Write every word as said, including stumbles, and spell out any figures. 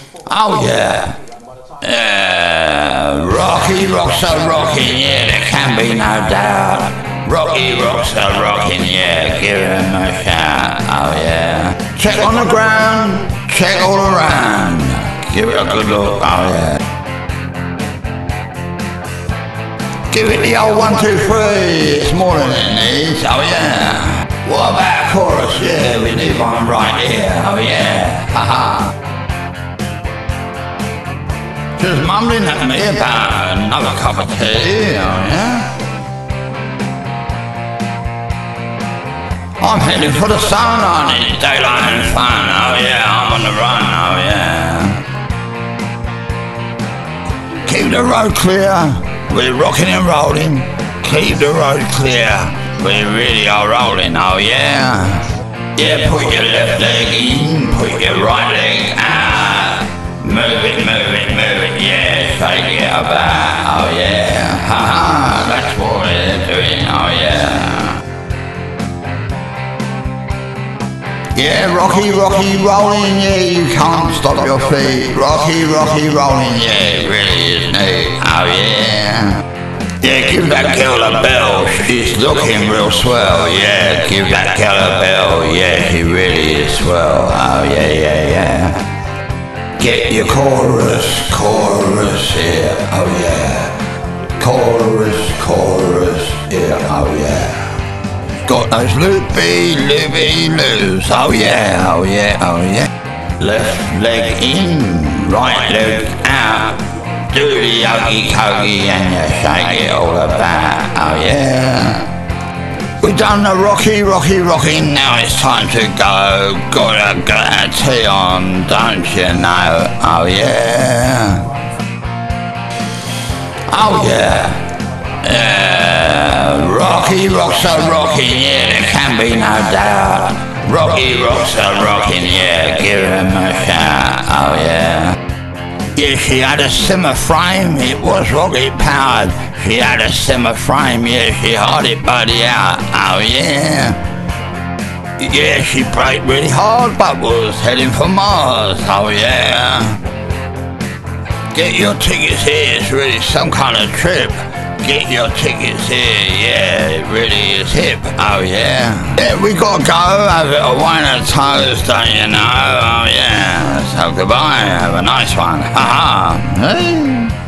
Oh yeah. Yeah, Rocky rocks are rocking, yeah, there can be no doubt. Rocky rocks are rocking, yeah, give him a shout, oh yeah. Check on the ground, check all around, give it a good look, oh yeah. Give it the old one, two, three, it's more than it needs, oh yeah. What about a chorus, yeah, we need one right here, oh yeah, haha. Just mumbling at me about another cup of tea, oh yeah. I'm heading for the sun, I need daylight and fun, oh yeah, I'm on the run, oh yeah. Keep the road clear, we're rocking and rolling. Keep the road clear, we really are rolling, oh yeah. Yeah, put your left leg in, put your right leg out. Move it, move it, move it, yeah, shake it about, oh yeah, haha, that's what we're doing, oh yeah. Yeah, rocky, rocky, rolling, yeah, you can't stop your feet. Rocky, rocky, rolling, yeah, it really is neat, oh yeah. Yeah, give that girl a bell, she's looking real swell, yeah, give that girl a bell, yeah, she really is swell, oh yeah, yeah, yeah. Get your chorus, chorus, yeah, oh yeah. Chorus, chorus, yeah, oh yeah. Got those loopy, loopy loos, oh yeah, oh yeah, oh yeah. Left leg in, right leg out. Do the yogi kogi and you shake it all about, oh yeah. We've done the rocky, rocky, rocking, now it's time to go. Got a glad tea on, don't you know? Oh yeah. Oh yeah. Yeah. Rocky rocks are rocking, yeah, there can be no doubt. Rocky rocks are rocking, yeah, give him a shout, oh yeah. Yeah, she had a Zimmer frame, it was rocket powered. She had a Zimmer frame, yeah, she hard it buddy out, oh yeah. Yeah, she braked really hard, but was heading for Mars, oh yeah. Get your tickets here, it's really some kind of trip. Get your tickets here, yeah, it really is hip, oh yeah. Yeah, we gotta go, have a wine and toast, don't you know, oh yeah. So goodbye, have a nice one, haha. Hey.